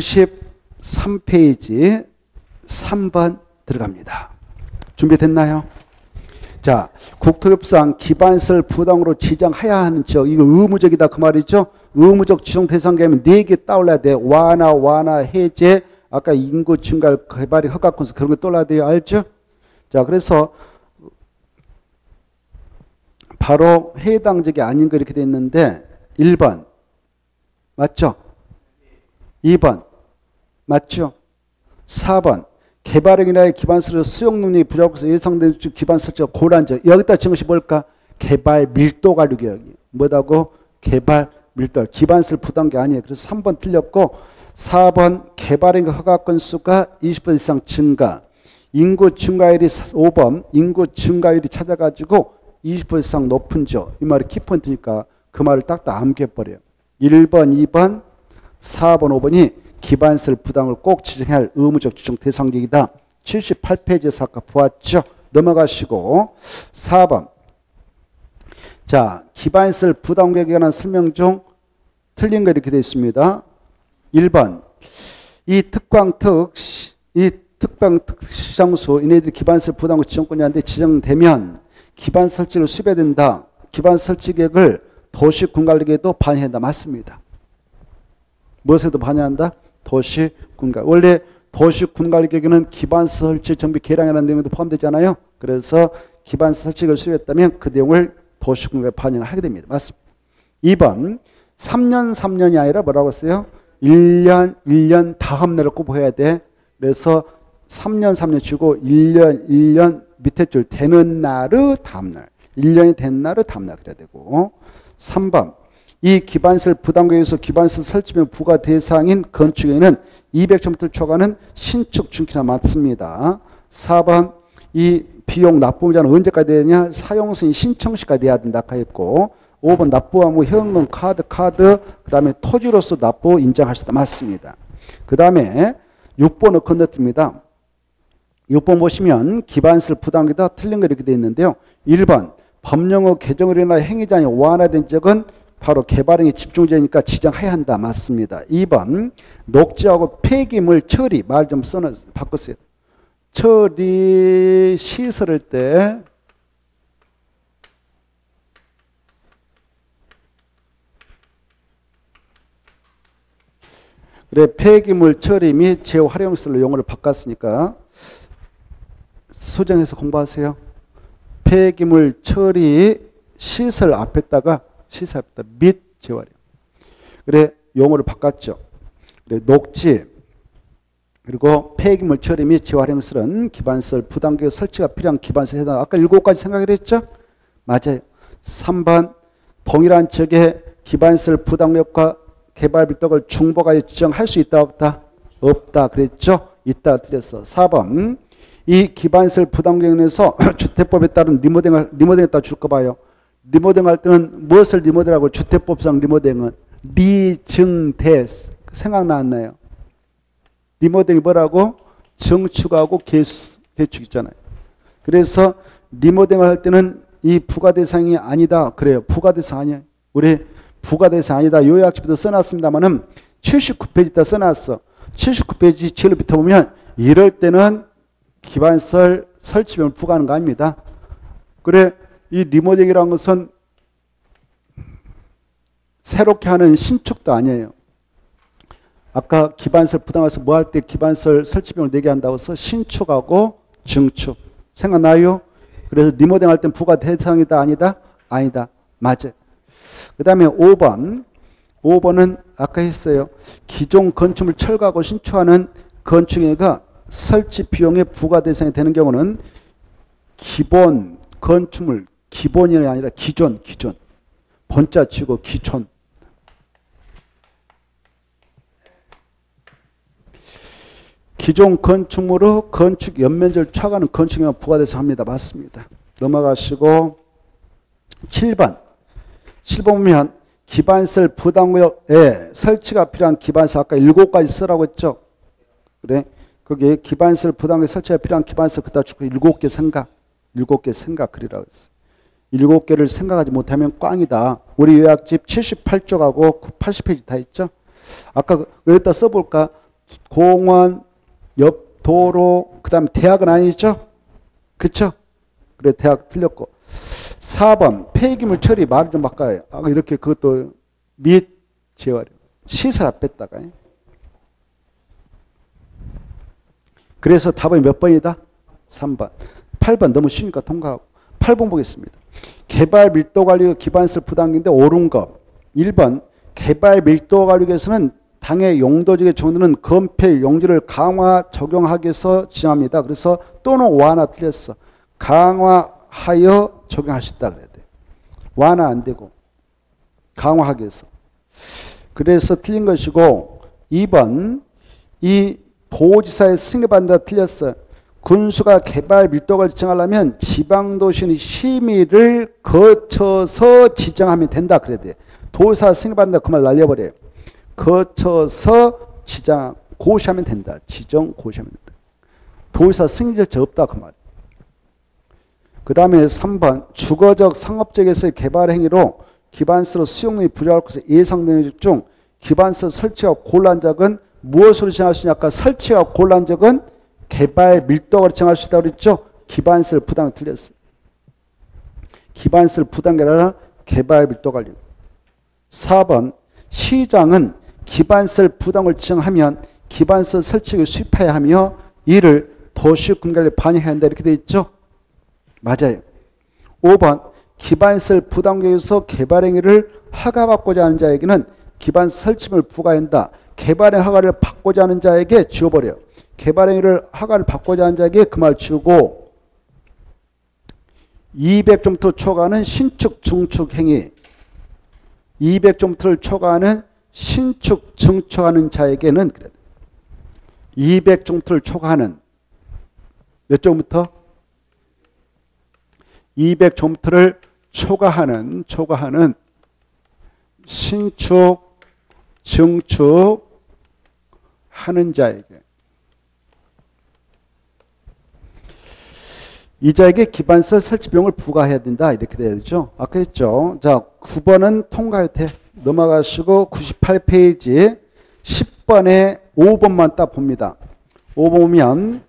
93페이지 3번 들어갑니다. 준비됐나요? 자, 국토교섭상 기반시설 부담으로 지정해야 하는 지역, 이거 의무적이다 그 말이죠. 의무적 지정 대상 계면 4개 떠올라야 돼. 완화, 해제, 아까 인구 증가, 개발이 허가권서 그런 거 떠올라야 돼요. 알죠? 자, 그래서 바로 해당 지역이 아닌 거 이렇게 돼 있는데 1번 맞죠? 2번 맞죠? 4번 개발행위나의 기반시설 수용 능력이 부족해서 예상된 기반시설적 고란적. 여기다 지은 것이 뭘까? 개발 밀도 관리 여기 뭐다고? 개발 밀도. 기반시설 부담이 아니에요. 그래서 3번 틀렸고 4번 개발행위 허가 건수가 20% 이상 증가. 인구 증가율이 5번 인구 증가율이 찾아가지고 20% 이상 높은 지역. 이 말이 키포인트니까 그 말을 딱딱 암기해버려요. 1번, 2번, 4번, 5번이 기반시설 부담을 꼭 지정해야 할 의무적 지정 대상지역이다. 78페이지에서 아까 보았죠. 넘어가시고 4번. 자, 기반시설 부담 계획에 관한 설명 중 틀린 거 이렇게 되어 있습니다. 1번. 이 특시장수 이네들이 기반시설 부담 지정권이 한데 지정되면 기반 설치를 수립해야 된다. 기반 설치 계획을 도시군관리계에도 반영한다. 맞습니다. 무엇에도 반영한다? 도시군관. 원래 도시군관리계획에는 기반 설치 정비 계량이라는 내용도 포함되잖아요. 그래서 기반 설치를 수립했다면 그 내용을 도시군관리계획에 반영하게 됩니다. 맞습니다. 2번 3년이 아니라 뭐라고 했어요? 1년 다음날을 꼭 해야 돼. 그래서 3년 주고 1년 밑에 줄 되는 날의 다음날. 1년이 된 날의 다음날 그래야 되고. 3번. 이 기반시설 부담계획에서 기반시설 설치면 부과 대상인 건축에는 200점부터 초과하는 신축 중기나 맞습니다. 4번. 이 비용 납부자는 언제까지 되느냐? 사용승인 신청 시까지 돼야 된다 했고. 5번 납부하면 현금, 카드, 그 다음에 토지로서 납부 인정할 수 있다. 맞습니다. 그 다음에 6번을 건너뜁니다. 6번 보시면 기반시설 부담계다 틀린 거 이렇게 되어 있는데요. 1번 법령의 개정으로 인하여 행위자이 완화된 적은 바로 개발행위 집중제니까 지정해야 한다. 맞습니다. 2번 녹지하고 폐기물 처리 말 좀 바꿨어요. 처리 시설할 때 그래 폐기물 처리 및 재활용시설로 용어를 바꿨으니까 수정해서 공부하세요. 폐기물 처리 시설 앞에다가 및 재활용. 그래 용어를 바꿨죠. 그래 녹지 그리고 폐기물 처리 및 재활용시설은 기반시설 부담객 설치가 필요한 기반시설에 해당. 아까 7가지 생각을 했죠? 맞아요. 3번 동일한 지역에 기반시설 부담력과 개발 밀도를 중복하여 지정할 수 있다 없다? 없다 그랬죠? 있다 틀렸어. 4번 이 기반시설 부담경에서 주택법에 따른 리모델링에 따라 줄 거 봐요. 리모델링 할 때는 무엇을 리모델하고 주택법상 리모델링은 리증대 생각나왔나요? 리모델링이 뭐라고? 증축하고 개축 있잖아요. 그래서 리모델링 할 때는 이 부가 대상이 아니다. 그래요. 부가 대상 아니에요. 우리 부가 대상 아니다. 요약집에도 써놨습니다만은 79페이지 다 써놨어. 79페이지 제일 밑에 보면 이럴 때는 기반시설 설치비용을 부과하는 거 아닙니다. 그래 이 리모델링이라는 것은 새롭게 하는 신축도 아니에요. 아까 기반시설 부담해서 뭐 할 때 기반시설 설치비용을 내게 한다고 해서 신축하고 증축. 생각나요? 그래서 리모델링 할 땐 부가 대상이다 아니다? 아니다. 맞아요. 그 다음에 5번. 5번은 아까 했어요. 기존 건축물 철거하고 신축하는 건축의가 설치 비용의 부가 대상이 되는 경우는 기본 건축물, 기본이 아니라 기존. 본자 치고 기존. 기존 건축물로 건축 연면적을 초과하는 건축비용 부가 대상합니다. 맞습니다. 넘어가시고 7번. 7번 보면 기반시설 부담구역에 설치가 필요한 기반시설 아까 7가지 쓰라고 했죠. 그래. 거기에 기반시설 부담구역 설치가 필요한 기반시설 그다 주고 7개 생각. 7개 생각 그리라고 했어요. 7개를 생각하지 못하면 꽝이다. 우리 요약집 78쪽하고 80페이지 다 있죠. 아까 여기다 써볼까? 공원, 옆 도로, 그 다음에 대학은 아니죠? 그쵸? 그래 대학 틀렸고. 4번 폐기물 처리 말을 좀 바꿔요. 아까 이렇게 그것도 및 재활용. 시설 앞에다가. 그래서 답은 몇 번이다? 3번. 8번 너무 쉬우니까 통과하고. 8번 보겠습니다. 개발 밀도 관리 기반시설 부담인데 옳은 거. 1번 개발 밀도 관리에서는 당의 용도지의 정도는 건폐 용지를 강화 적용하기 위해서 지정합니다. 그래서 또는 완화 틀렸어. 강화하여 적용하셨다 그래야 돼. 완화 안 되고 강화하기 위해서. 그래서 틀린 것이고 2번 이 도지사의 승인을 받는다 틀렸어. 군수가 개발 밀도를 지정하려면 지방도시의 심의를 거쳐서 지정하면 된다 그래야 돼. 도지사 승인을 받는다 그 말 날려버려요. 거쳐서 지정 고시하면 된다. 지정 고시하면 된다. 도지사 승인 절차 없다 그 말. 그 다음에 3번 주거적 상업적에서의 개발 행위로 기반시설 수용률이 부족할 것을 예상되는 중 기반시설 설치가 곤란한 적은 무엇으로 지정할 수 있냐? 아까 설치가 곤란한 적은 개발 밀도가 지정할 수 있다고 그랬죠? 기반시설 부담이 틀렸어요. 기반시설 부담이 아니라 개발 밀도 관리. 4번 시장은 기반시설 부담을 지정하면 기반시설 설치를 수립해야 하며 이를 도시군관리에 반영해야 한다 이렇게 되어 있죠? 맞아요. 5번 기반시설 부담계에서 개발행위를 허가받고자 하는 자에게는 기반시설 설치를 부과한다. 개발의 허가를 받고자 하는 자에게 지워버려. 개발행위를 허가를 받고자 하는 자에게 그 말 지우고 200제곱미터 초과하는 신축 증축 행위 200제곱미터를 초과하는 신축 증축하는 자에게는 그래. 200제곱미터를 초과하는 몇 제곱미터? 200제곱미터를 초과하는 신축 증축하는 자에게 이 자에게 기반시설 설치 비용을 부과해야 된다 이렇게 되죠. 아까 했죠. 자 9번은 통과해도 돼. 넘어가시고 98페이지 10번에 5번만 딱 봅니다. 5번 보면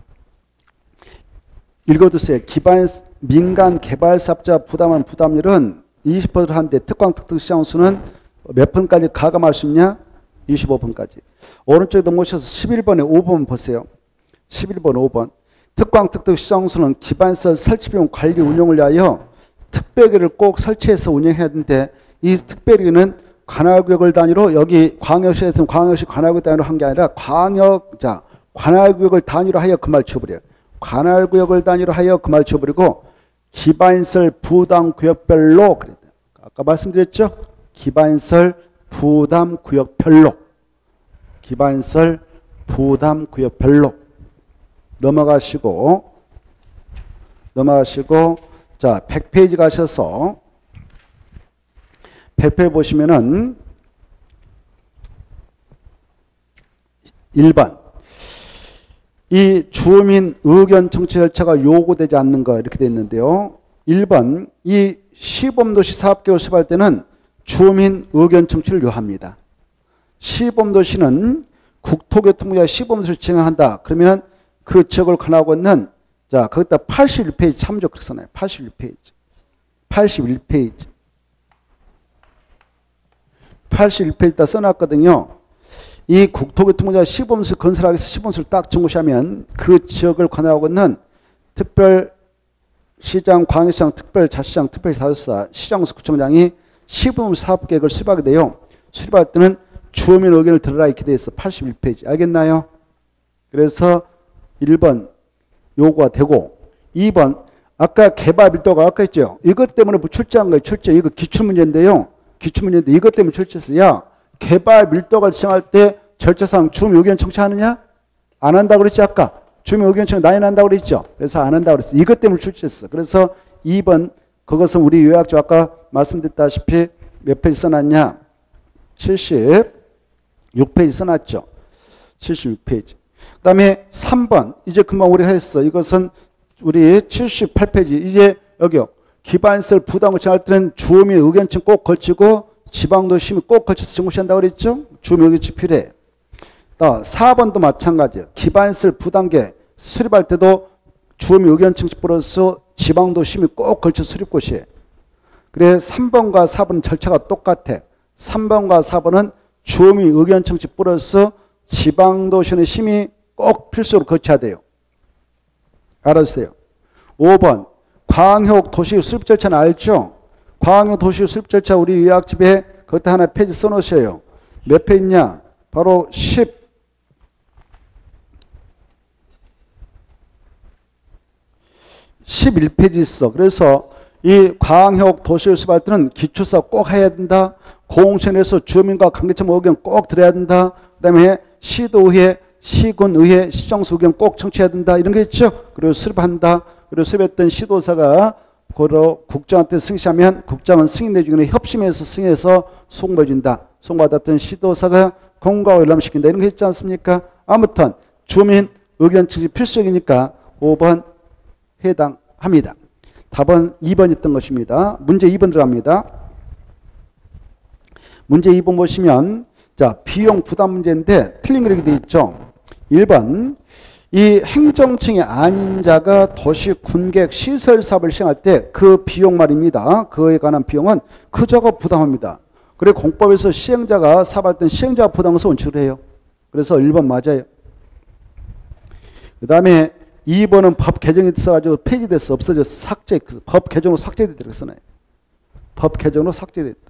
읽어두세요. 민간 개발사업자 부담하는 부담률은 20% 한데 특광 특특 시장수는 몇 번까지 가감할 수 있냐? 25번까지. 오른쪽에 넘어오셔서 11번에 5번 보세요. 11번 5번. 특광특특 시장소는 기반시설 설치 비용 관리 운영을 위하여 특별기를 꼭 설치해서 운영해야 되는데 이 특별기는 관할구역을 단위로 여기 광역시에서는 광역시 관할구역 단위로 한 게 아니라 관할구역을 단위로 하여 그 말 지워버려요. 관할구역을 단위로 하여 그 말 지워버리고 기반시설 부담구역별로 그랬다. 아까 말씀드렸죠? 기반시설 부담구역별로 기반시설 부담구역별로 넘어가시고 자 100페이지 가셔서 100페이지 보시면은 1번 이 주민 의견 청취 절차가 요구되지 않는 거 이렇게 돼 있는데요. 1번 이 시범도시 사업계획을 수립할 때는 주민 의견 청취를 요합니다. 시범도시는 국토교통부가 시범도시를 지정한다. 그러면 그 지역을 관할하고 있는 자 거기다 81페이지 참조 그렇게 써놔요. 81페이지다 써놨거든요. 이 국토교통부가 시범도시 건설하기 위해서 시범도시를 딱 정시하면 그 지역을 관할하고 있는 특별시장, 광역시장, 특별자치장, 특별자치사, 시장수 구청장이 시범도시 사업계획을 수립하게 돼요. 수립할 때는 주민 의견을 들으라 이렇게 돼 있어. 81페이지. 알겠나요? 그래서 1번 요구가 되고 2번 아까 개발 밀도가 아까 했죠. 이것 때문에 뭐 출제한 거예요. 출제. 이거 기출문제인데요. 기출문제인데 이것 때문에 출제했어요. 야 개발 밀도가 지정할 때 절차상 주민 의견 청취하느냐? 안 한다고 그랬지 아까. 주민 의견 청취 나이 난다고 그랬죠. 그래서 안 한다고 그랬어. 이것 때문에 출제했어. 그래서 2번 그것은 우리 요약조 아까 말씀드렸다시피 몇 페이지 써놨냐? 76페이지 써놨죠. 76페이지. 그 다음에 3번 이제 금방 우리가 했어. 이것은 우리 78페이지 이제 여기요. 기반시설 부담을 정할 때는 주민 의견청 꼭 걸치고 지방도심이 꼭 걸쳐서 정시한다고 그랬죠. 주민 의견청 필요해. 4번도 마찬가지예요. 기반시설 부담계 수립할 때도 주민 의견청 플러스 지방도심이 꼭 걸쳐 수립곳이에요. 그래 3번과 4번은 절차가 똑같아. 3번과 4번은 주민 의견 청취 플러스 지방도시의 심의 꼭 필수로 거쳐야 돼요. 알아주세요. 5번 광역 도시 수립 절차는 알죠? 광역 도시 수립 절차 우리 요약집에 거기다 하나 페이지 써놓으셔요. 몇 페이지냐? 바로 11페이지 있어. 그래서 이 광역 도시를 수립할 때는 기초사 꼭 해야 된다. 공시에서 주민과 관계청 의견 꼭 들어야 된다. 그 다음에 시도의회, 시군의회, 시정수 의견 꼭 청취해야 된다. 이런 게 있죠. 그리고 수립한다. 그리고 수립했던 시도사가 고로 국장한테 승시하면 국장은 승인 내주기는 협심해서 승인해서 송부해준다. 송받았던 시도사가 공과와 열람시킨다. 이런 게 있지 않습니까? 아무튼 주민 의견 청취 필수적이니까 5번 해당합니다. 답은 2번 있던 것입니다. 문제 2번 들어갑니다. 문제 2번 보시면 자 비용 부담 문제인데 틀린 거 이렇게 되어 있죠. 1번 이 행정층이 아닌 자가 도시 군객 시설 사업을 시행할 때 그 비용 말입니다. 그에 관한 비용은 그자가 부담합니다. 그래 공법에서 시행자가 사업할 때 시행자가 부담해서 원칙을 해요. 그래서 1번 맞아요. 그 다음에 2번은 법 개정이 있어가지고 폐지됐어. 없어졌어. 삭제. 법 개정으로 삭제됐다. 그랬어요. 법 개정으로 삭제됐다.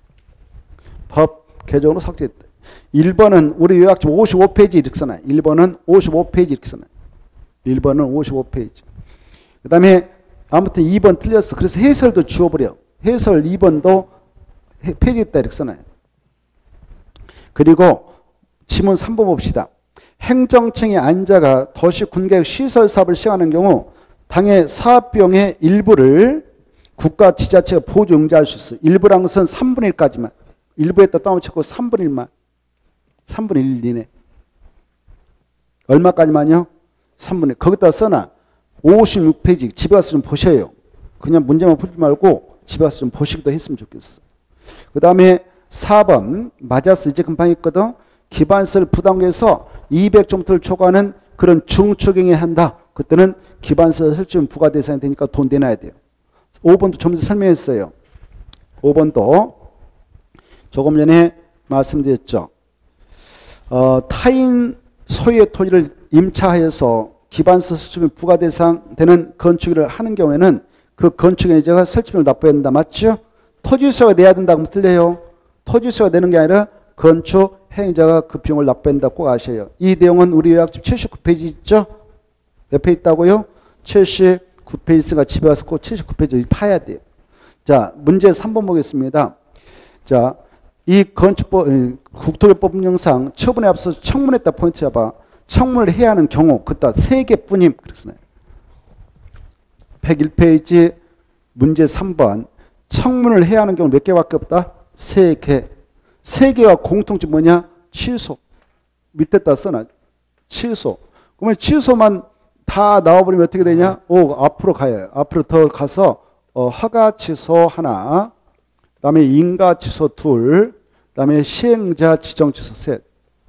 법 개정으로 삭제됐다. 1번은 우리 요약집 55페이지 이렇게 써놔요. 1번은 55페이지 이렇게 써놔요. 1번은 55페이지. 그 다음에 아무튼 2번 틀렸어. 그래서 해설도 지워버려. 해설 2번도 폐지됐다 이렇게 써놔요. 그리고 지문 3번 봅시다. 행정청의 안자가 도시 군객 시설 사업을 시행하는 경우 당해 사업비용의 일부를 국가 지자체가 보조 응대할 수 있어. 일부란 것은 3분의 1까지만. 일부에다 떠넘치고 3분의 1만. 3분의 1 이내. 얼마까지만요? 3분의 1. 거기다 써놔. 56페이지. 집에 가서 좀 보셔요. 그냥 문제만 풀지 말고 집에 가서 좀 보시기도 했으면 좋겠어. 그 다음에 4번. 맞았어. 이제 금방 했거든. 기반시설 부담계에서 200점부터를 초과하는 그런 중초경에 한다. 그때는 기반시설 설치는 부가 대상이 되니까 돈 내놔야 돼요. 5번도 좀 전에 설명했어요. 5번도 조금 전에 말씀드렸죠. 타인 소유의 토지를 임차하여서 기반서 설치비 부과대상 되는 건축일을 하는 경우에는 그 건축행위자가 설치비를 납부해야 된다. 맞죠? 토지수가 내야 된다고 하면 틀려요. 토지수가 내는 게 아니라 건축행위자가 그 비용을 납부해야 된다고 꼭 아셔요. 이 내용은 우리 요약집 79페이지 있죠? 몇 페이지 있다고요? 79페이지 있으니까 집에 가서 꼭 79페이지 파야 돼요. 자, 문제 3번 보겠습니다. 자, 이 건축법, 국토개법령상 처분에 앞서 청문했다 포인트 잡아. 청문을 해야 하는 경우, 그따 3개뿐임. 그랬어요. 101페이지 문제 3번. 청문을 해야 하는 경우 몇 개밖에 없다? 3개. 3개와 공통점 뭐냐? 취소. 밑에다 써놔. 취소. 그러면 취소만 다 나와버리면 어떻게 되냐? 앞으로 가요. 앞으로 더 가서 허가 취소 하나, 그 다음에 인가 취소 둘, 그 다음에 시행자 지정 취소 셋.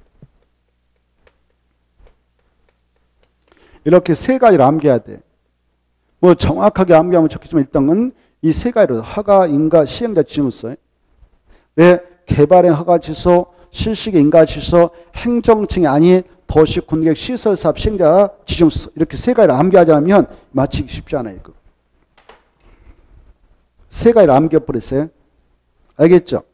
이렇게 3가지를 암기해야 돼. 뭐 정확하게 암기하면 좋겠지만 일단은 이 3가지로 허가, 인가, 시행자 지정을 써요. 왜? 개발행 허가 취소, 실시계 인가 취소, 행정층이 아닌 도시 군객 시설사업 시행자 지정 취소. 이렇게 3가지를 암기하지 않으면 맞히기 쉽지 않아요. 이거. 3가지를 암기해버렸어요. 알겠죠?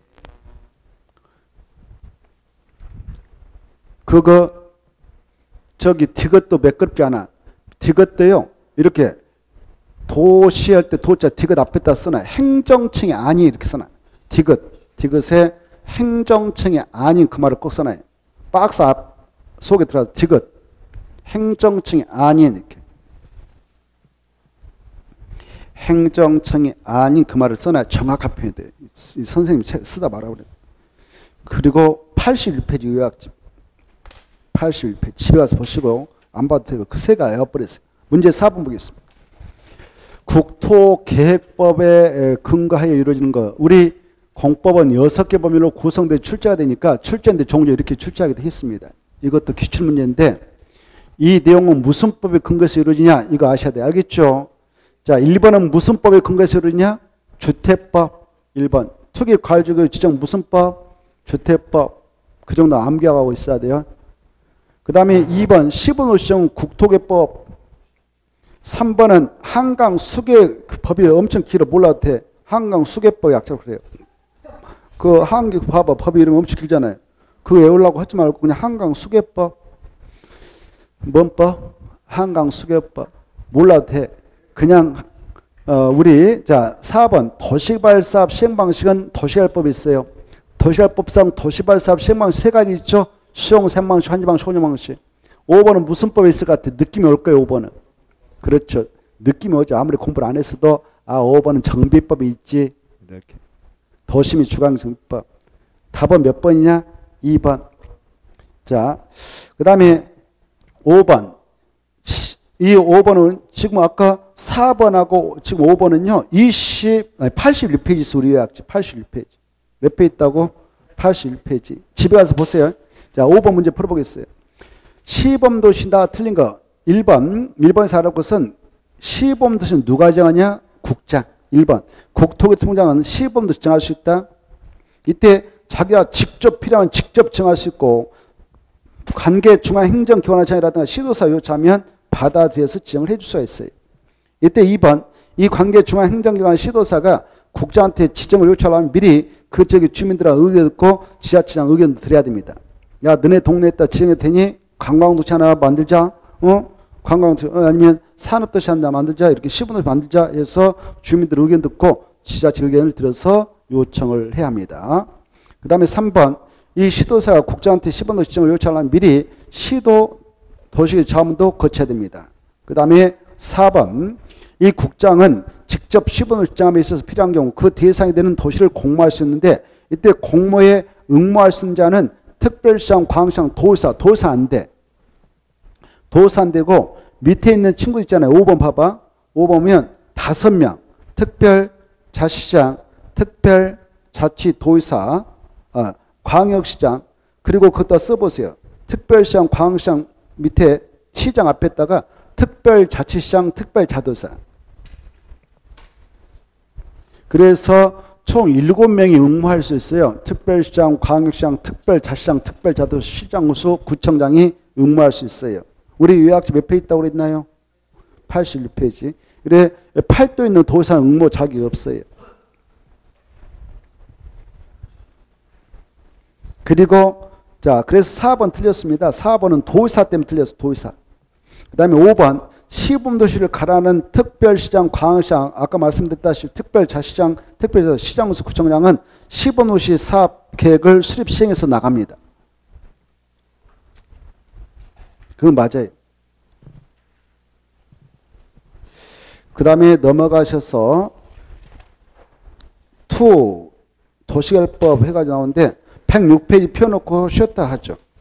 그거 저기 디귿도 매끄럽지 않아. 디귿도요. 이렇게 도시할 때 도자 디귿 앞에다 써놔. 행정층이 아니 이렇게 써놔. 디귿에 행정층이 아닌 그 말을 꼭 써놔요. 박스 앞 속에 들어가서 디귿. 행정층이 아닌 이렇게. 행정층이 아닌 그 말을 써놔야 정확한 표현이 돼요. 선생님이 쓰다 말하고 그래요. 그리고 81페이지 요약집. 81페이지. 집에 가서 보시고 안 봐도 되고 그 3가지 엿버렸어요. 문제 4번 보겠습니다. 국토계획법에 근거하여 이루어지는 거. 우리 공법은 6개 범위로 구성돼 출제가 되니까 출제인데 종종 이렇게 출제하기도 했습니다. 이것도 기출문제인데 이 내용은 무슨 법에 근거해서 이루어지냐 이거 아셔야 돼요. 알겠죠? 자, 1번은 무슨 법에 근거해서 이루어지냐? 주택법. 1번. 투기과열지구 지정 무슨 법? 주택법. 그 정도 암기하고 있어야 돼요. 그 다음에 2번 시분호 지정 국토개법. 3번은 한강수계 그 법이 엄청 길어 몰라도 돼. 한강수계법 약자로 그래요. 그 한강 봐봐. 법이 이름이 엄청 길잖아요. 그거 외우려고 하지 말고 그냥 한강수계법. 뭔 법? 한강수계법. 몰라도 돼. 그냥 우리 자 4번 도시개발사업 시행방식은 도시개발법이 있어요. 도시개발법상 도시개발사업 시행방식 3가지 있죠. 시용, 샘방식, 환지방식, 혼용방식. 5번은 무슨 법이 있을 것 같아? 느낌이 올 거예요. 5번은. 그렇죠. 느낌이 오죠. 아무리 공부를 안 했어도 5번은 정비법이 있지. 이렇게. 도시민 주관정비법. 답은 몇 번이냐? 2번. 자, 그 다음에 5번. 이 5번은 지금 아까 4번하고 지금 5번은요. 81페이지 있어. 우리 요약집 81페이지. 몇 페이지 있다고? 81페이지. 집에 가서 보세요. 자, 5번 문제 풀어보겠어요. 시범도시다 틀린 거. 1번에서 알아볼 것은 시범도시는 누가 정하냐? 국장. 1번. 국토교통부장은 시범도시 정할 수 있다. 이때 자기가 직접 필요하면 직접 정할 수 있고 관계 중앙행정기관장이라든가 시도사 요청하면 받아들여서 지정을 해줄 수가 있어요. 이때 2번. 이 관계 중앙행정기관 시도사가 국장한테 지정을 요청하면 미리 그 지역의 주민들의 의견을 듣고 지자체장 의견도 드려야 됩니다. 야, 너네 동네에다 지정할 테니 관광도시 하나 만들자. 관광도시 아니면 산업도시 하나 만들자. 이렇게 시분을 만들자 해서 주민들 의견 듣고 지자체 의견을 들어서 요청을 해야 합니다. 그 다음에 3번. 이 시도사가 국장한테 시분도시 지정을 요청하면 미리 시도 도시 자문도 거쳐야 됩니다. 그 다음에 4번. 이 국장은 직접 시분을 지정함에 있어서 필요한 경우 그 대상이 되는 도시를 공모할 수 있는데 이때 공모에 응모할 수 있는 자는 특별시장, 광시장, 도사 안 돼. 도사 안 되고 밑에 있는 친구 있잖아요. 5번 봐봐. 5번이면 5명. 특별자치시장, 특별자치도의사, 광역시장 그리고 그것도 써보세요. 특별시장, 광역시장 밑에 시장 앞에다가 특별자치시장, 특별자도사. 그래서 총 7명이 응모할 수 있어요. 특별시장, 광역시장, 특별자치시장, 특별자도사, 시장, 후수, 구청장이 응모할 수 있어요. 우리 요약지 몇 페이지 있다고 그랬나요? 86페이지. 그래 8도 있는 도의사는 응모 자격이 없어요. 그리고 자 그래서 4번 틀렸습니다. 4번은 도의사 때문에 틀렸어. 도의사. 그 다음에 5번 시범도시를 가라는 특별시장, 광역시장 아까 말씀드렸다시피 특별자시장, 특별시장수 구청장은 시범도시 사업계획을 수립 시행해서 나갑니다. 그건 맞아요. 그 다음에 넘어가셔서 2 도시개발법 해가지고 나오는데 106페이지 펴놓고 쉬었다 하죠.